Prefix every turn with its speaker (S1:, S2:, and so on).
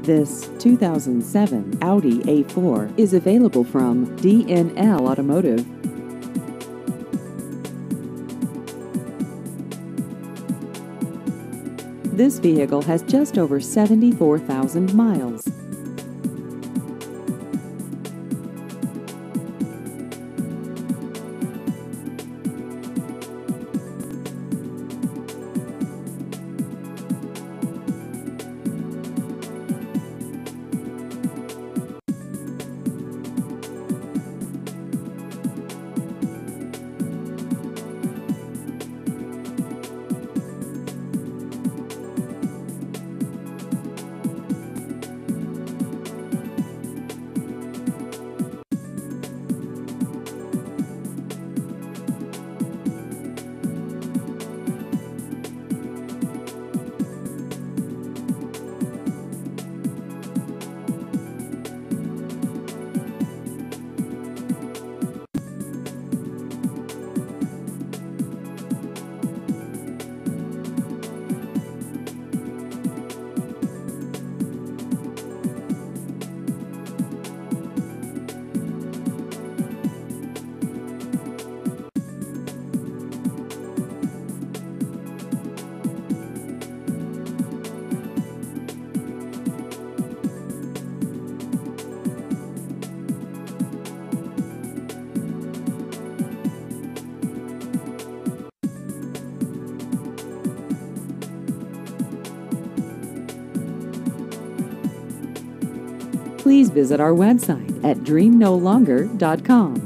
S1: This 2007 Audi A4 is available from DNL Automotive. This vehicle has just over 74,000 miles. Please visit our website at dreamnolonger.com.